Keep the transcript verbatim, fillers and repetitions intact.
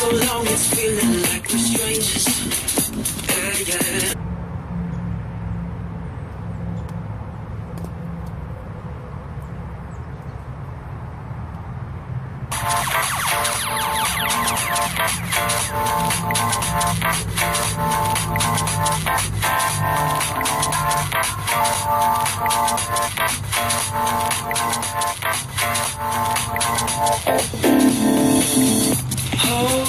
long it's feeling like we're strangers. Yeah, yeah. Oh.